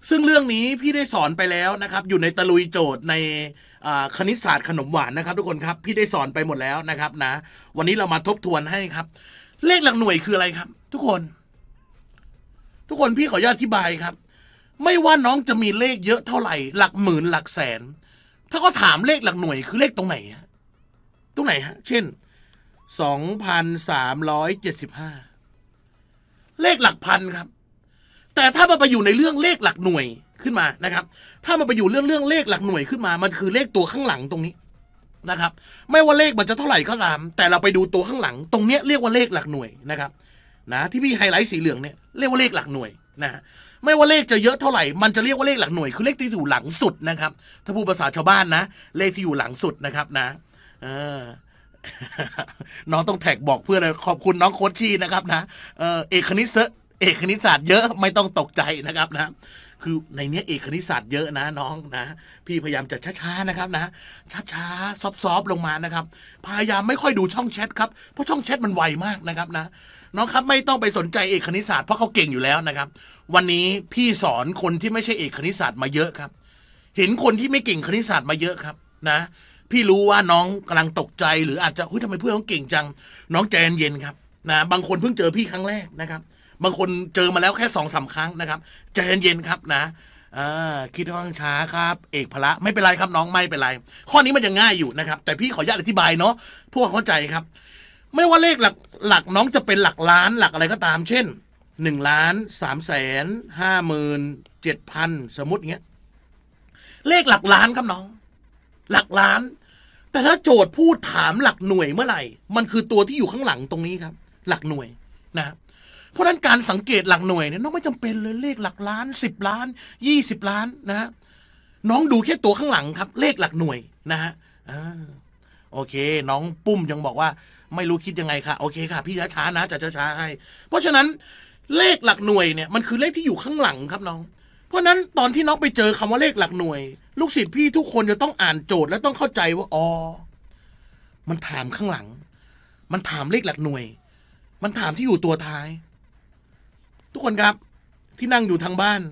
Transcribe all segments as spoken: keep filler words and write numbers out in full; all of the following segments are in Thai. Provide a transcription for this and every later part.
ซึ่งเรื่องนี้พี่ได้สอนไปแล้วนะครับอยู่ในตะลุยโจทย์ในคณิตศาสตร์ขนมหวานนะครับทุกคนครับพี่ได้สอนไปหมดแล้วนะครับนะวันนี้เรามาทบทวนให้ครับเลขหลักหน่วยคืออะไรครับทุกคนทุกคนพี่ขออนุญาตอธิบายครับไม่ว่าน้องจะมีเลขเยอะเท่าไหร่หลักหมื่นหลักแสนถ้าเขาถามเลขหลักหน่วยคือเลขตรงไหนฮะตรงไหนฮะเช่นสองพันสามร้อยเจ็ดสิบห้าเลขหลักพันครับแต่ถ้ามันไปอยู่ในเรื่องเลขหลักหน่วยขึ้นมานะครับถ้ามันไปอยู่เรื่องเรื่องเลขหลักหน่วยขึ้นมามันคือเลขตัวข้างหลังตรงนี้นะครับไม่ว่าเลขมันจะเท่าไหร่ก็ตามแต่เราไปดูตัวข้างหลังตรงเนี้ยเรียกว่าเลขหลักหน่วยนะครับนะที่พี่ไฮไลท์สีเหลืองเนี่ยเรียกว่าเลขหลักหน่วยนะฮะไม่ว่าเลขจะเยอะเท่าไหร่มันจะเรียกว่าเลขหลักหน่วยคือเลขที่อยู่หลังสุดนะครับถ้าพูดภาษาชาวบ้านนะเลขที่อยู่หลังสุดนะครับนะเออ น้องต้องแท็กบอกเพื่อนเลยขอบคุณน้องโคชชี่นะครับนะเออเอกคณิตเอกคณิตศาสตร์เยอะไม่ต้องตกใจนะครับนะคือในนี้เอกคณิตศาสตร์เยอะนะน้องนะพี่พยายามจะช้าๆนะครับนะช้าๆซอฟๆลงมานะครับพยายามไม่ค่อยดูช่องแชทครับเพราะช่องแชทมันไวมากนะครับนะน้องครับไม่ต้องไปสนใจเอกคณิตศาสตร์เพราะเขาเก่งอยู่แล้วนะครับวันนี้พี่สอนคนที่ไม่ใช่เอกคณิตศาสตร์มาเยอะครับเห็นคนที่ไม่เก่งคณิตศาสตร์มาเยอะครับนะพี่รู้ว่าน้องกำลังตกใจหรืออาจจะเฮ้ยทำไมเพื่อนเขาเก่งจังน้องใจเย็นๆครับนะบางคนเพิ่งเจอพี่ครั้งแรกนะครับบางคนเจอมาแล้วแค่สองสาครั้งนะครับใจเย็นๆครับนะอ่าคิดว่าช้าครับเอกพละไม่เป็นไรครับน้องไม่เป็นไรข้อนี้มันยังง่ายอยู่นะครับแต่พี่ขออนุญาตอธิบายเนาะพวกเข้าใจครับไม่ว่าเลขหลักหลักน้องจะเป็นหลักล้านหลักอะไรก็ตามเช่นหนึ่งล้านสามแสนห้าหมื่นเจ็ดพันสมมติอย่างเงี้ยเลขหลักล้านครับน้องหลักล้านแต่ถ้าโจทย์พูดถามหลักหน่วยเมื่อไหร่มันคือตัวที่อยู่ข้างหลังตรงนี้ครับหลักหน่วยนะเพราะฉะนั้นการสังเกตหลักหน่วยเนี่ยน้องไม่จำเป็นเลยเลขหลักล้านสิบล้านยี่สิบล้านนะฮะน้องดูแค่ตัวข้างหลังครับเลขหลักหน่วยนะฮะโอเคน้องปุ้มยังบอกว่าไม่รู้คิดยังไงค่ะโอเคค่ะพี่ช้าๆนะจะช้าๆให้เพราะฉะนั้นเลขหลักหน่วยเนี่ยมันคือเลขที่อยู่ข้างหลังครับน้องเพราะนั้นตอนที่น้องไปเจอคำว่าเลขหลักหน่วยลูกศิษย์พี่ทุกคนจะต้องอ่านโจทย์และต้องเข้าใจว่าอ๋อมันถามข้างหลังมันถามเลขหลักหน่วยมันถามที่อยู่ตัวท้ายทุกคนครับที่นั่งอยู่ทางบ้าน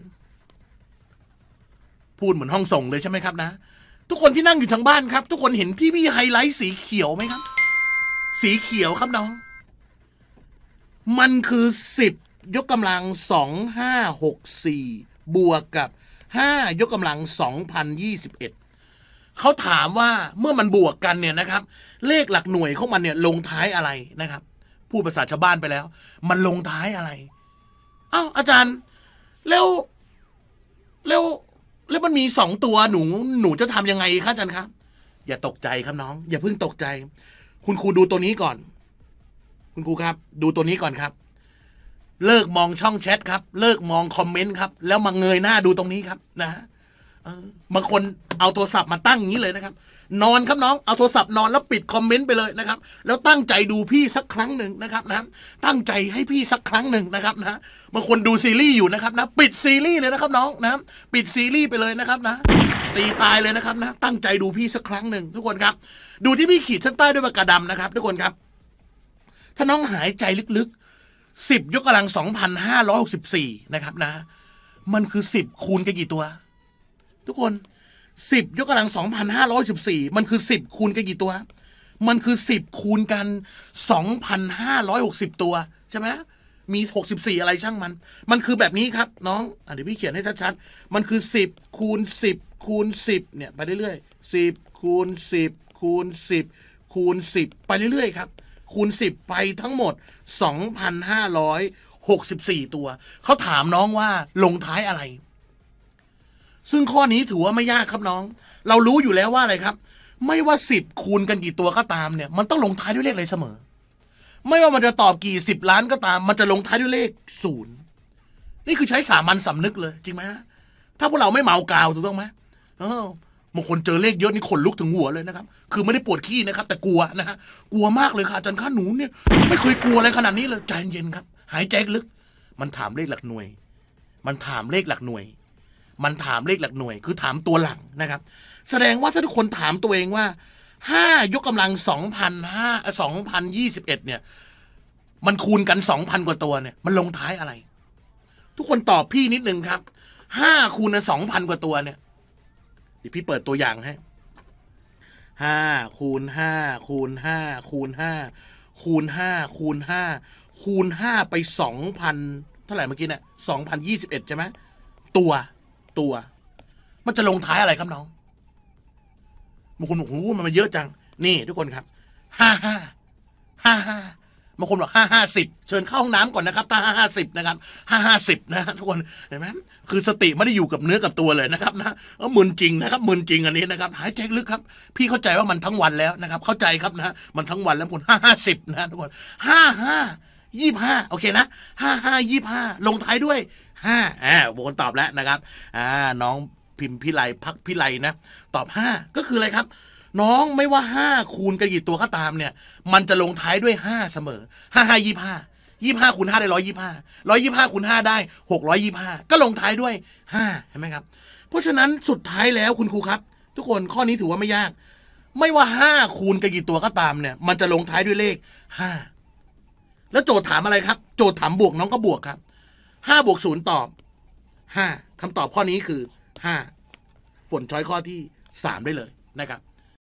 พูดเหมือนห้องส่งเลยใช่ไหมครับนะทุกคนที่นั่งอยู่ทางบ้านครับทุกคนเห็นพี่พี่ไฮไลท์สีเขียวไหมครับสีเขียวครับน้องมันคือสิบยกกำลังสองห้าหกสี่บวกกับห้ายกกำลังสองพันยี่สิบเอ็ดเขาถามว่าเมื่อมันบวกกันเนี่ยนะครับเลขหลักหน่วยของมันเนี่ยลงท้ายอะไรนะครับพูดภาษาชาวบ้านไปแล้วมันลงท้ายอะไรอ้าวอาจารย์แล้วแล้วแล้วมันมีสองตัวหนูหนูจะทำยังไงคะอาจารย์ครับอย่าตกใจครับน้องอย่าเพิ่งตกใจคุณครูดูตัวนี้ก่อนคุณครูครับดูตัวนี้ก่อนครับเลิกมองช่องแชทครับเลิกมองคอมเมนต์ครับแล้วมาเงยหน้าดูตรงนี้ครับนะฮะบางคนเอาโทรศัพท์มาตั้งอย่างนี้เลยนะครับนอนครับน้องเอาโทรศัพท์นอนแล้วปิดคอมเมนต์ไปเลยนะครับแล้วตั้งใจดูพี่สักครั้งหนึ่งนะครับนะตั้งใจให้พี่สักครั้งหนึ่งนะครับนะบางคนดูซีรีส์อยู่นะครับนะปิดซีรีส์เลยนะครับน้องนะปิดซีรีส์ไปเลยนะครับนะตีตายเลยนะครับนะตั้งใจดูพี่สักครั้งหนึ่งทุกคนครับดูที่พี่ขีดเส้นใต้ด้วยปากกาดำนะครับทุกคนครับถ้าน้องหายใจลึกๆสิบยกกำลังสองพันห้าร้อยหกสิบสี่นะครับนะมันคือสิบคูณกันกี่ตัวทุกคนสิบยกกำลังสองพันห้าร้อยสิบสี่มันคือสิบคูณกันกี่ตัวมันคือสิบคูณกันสองพันห้าร้อยหกสิบตัวใช่ไหมมีหกสิบสี่อะไรช่างมันมันคือแบบนี้ครับน้องอ่ะเดี๋ยวพี่เขียนให้ชัดๆมันคือสิบคูณสิบคูณสิบเนี่ยไปเรื่อยๆสิบคูณสิบคูณสิบคูณสิบไปเรื่อยๆครับคูณสิบไปทั้งหมดสองพันห้าร้อยหกสิบสี่ตัวเขาถามน้องว่าลงท้ายอะไรซึ่งข้อนี้ถือว่าไม่ยากครับน้องเรารู้อยู่แล้วว่าอะไรครับไม่ว่าสิบคูณกันกี่ตัวก็ตามเนี่ยมันต้องลงท้ายด้วยเลขอะไรเสมอไม่ว่ามันจะตอบกี่สิบล้านก็ตามมันจะลงท้ายด้วยเลขศูนย์นี่คือใช้สามัญสำนึกเลยจริงไหมถ้าพวกเราไม่เมากาวถูกต้องไหมเออบางคนเจอเลขเยอะนี่ขนลุกถึงหัวเลยนะครับคือไม่ได้ปวดขี้นะครับแต่กลัวนะฮะกลัวมากเลยค่ะอาจารย์ข้าหนูเนี่ยไม่เคยกลัวอะไรขนาดนี้เลยใจเย็นครับหายใจลึกมันถามเลขหลักหน่วยมันถามเลขหลักหน่วยมันถามเลขหลักหน่วยคือถามตัวหลังนะครับแสดงว่าถ้าทุกคนถามตัวเองว่าห้ายกกำลังสองพันห้าสองพันยี่สิบเอ็ดเนี่ยมันคูณกันสองพันกว่าตัวเนี่ยมันลงท้ายอะไรทุกคนตอบพี่นิดนึงครับห้าคูณสองพันกว่าตัวเนี่ยเดี๋ยวพี่เปิดตัวอย่างให้ห้าคูณห้าคูณห้าคูณห้าคูณห้าคูณห้าคูณห้าไปสองพันเท่าไหร่เมื่อกี้เนี่ยสองพันยี่สิบเอ็ดใช่ไหมตัวตัวมันจะลงท้ายอะไรครับน้องบางคนบอกโอ้โหมันเยอะจังนี่ทุกคนครับห้าห้าห้าห้าบางคนบอกห้าห้าสิบเชิญเข้าห้องน้ำก่อนนะครับถ้าห้าห้าสิบนะครับห้าห้าสิบนะทุกคนเห็นไหมคือสติไม่ได้อยู่กับเนื้อกับตัวเลยนะครับนะเออมึนจริงนะครับมึนจริงอันนี้นะครับหายใจลึกครับพี่เข้าใจว่ามันทั้งวันแล้วนะครับเข้าใจครับนะมันทั้งวันแล้วคนห้าห้าสิบนะทุกคนห้าห้ายี่ห้าโอเคนะห้าห้ายี่ห้าลงท้ายด้วยห้าอ่าบางคนตอบแล้วนะครับอ่าน้องพิมพ์พิไลพักพิไลนะตอบห้าก็คืออะไรครับน้องไม่ว่าห้าคูณกันกี่ตัวก็ตามเนี่ยมันจะลงท้ายด้วยห้าเสมอห้าห้ายี่ห้ายี่ห้าคูณห้าได้ร้อยยี่ห้าร้อยยี่ห้าคูณห้าได้หกร้อยยี่ห้าก็ลงท้ายด้วยห้าเห็นไหมครับเพราะฉะนั้นสุดท้ายแล้วคุณครูครับทุกคนข้อนี้ถือว่าไม่ยากไม่ว่าห้าคูณกันกี่ตัวก็ตามเนี่ยมันจะลงท้ายด้วยเลขห้าแล้วโจทย์ถามอะไรครับโจทย์ถามบวกน้องก็บวกครับห้าบวกศูนย์ตอบห้าคำตอบข้อนี้คือห้าฝนช้อยข้อที่สามได้เลยนะครับ